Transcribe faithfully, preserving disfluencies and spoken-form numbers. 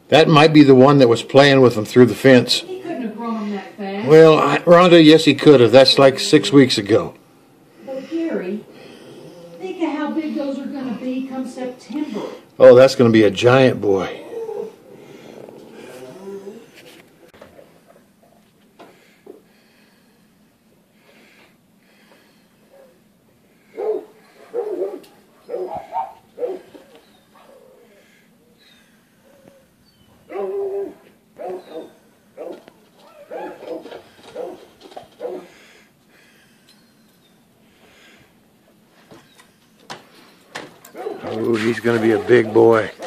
That might be the one that was playing with him through the fence. He couldn't have grown them that fast. Well, I, Rhonda, yes, he could have. That's like six weeks ago. But Gary, think of how big those are going to be come September. Oh, that's going to be a giant boy. Oh, he's going to be a big boy.